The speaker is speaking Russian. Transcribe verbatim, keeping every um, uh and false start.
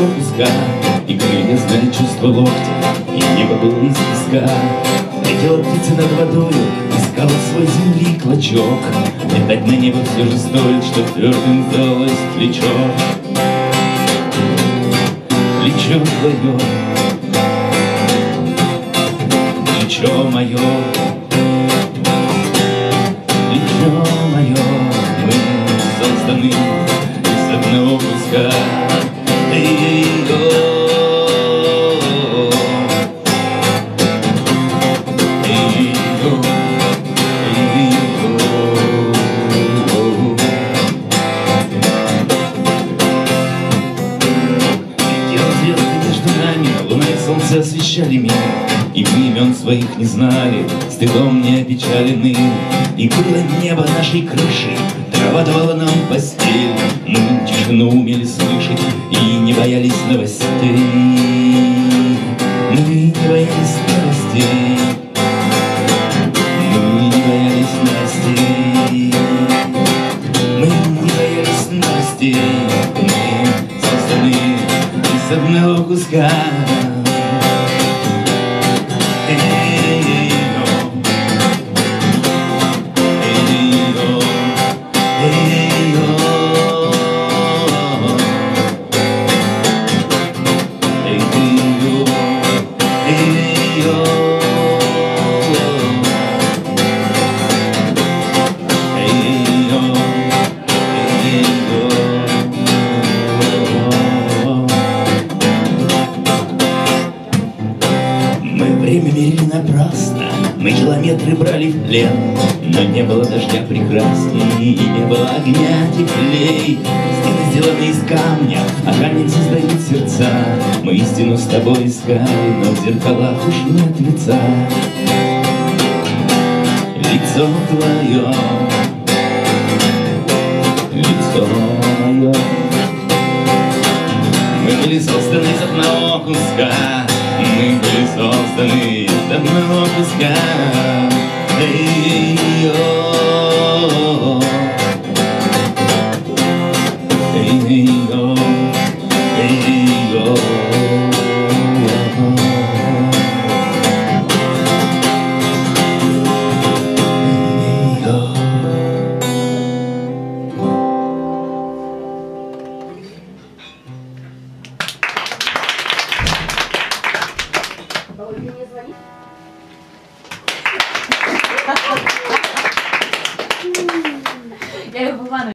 куска, и крылья знали чувство локтя, и небо было из песка. Летела птица над водою, искала свой земли клочок. Летать на небо все же стоит, чтоб твердым сдалось плечо. Плечо твое, плечо мое, плечо мое, мы созданы из одного куска. Солнце освещали мир, и мы имен своих не знали, стыдом не опечалены. И было небо нашей крышей, трава давала нам постель. Мы тишину умели слышать и не боялись новостей. Мы не боялись новостей. Мы не боялись новостей. Мы не боялись новостей. Мы созданы из одного куска. Время мерили напрасно, мы километры брали в плен, но не было дождя прекрасней, и не было огня теплей. Стены сделаны из камня, а камень создает сердца. Мы истину с тобой искали, но в зеркалах уж нет лица. Лицо твое, лицо мое, мы были созданы из одного куска. Мы были созданы из одного куска. Эй-йо, эй-йо, эй-йо. Мне звонить?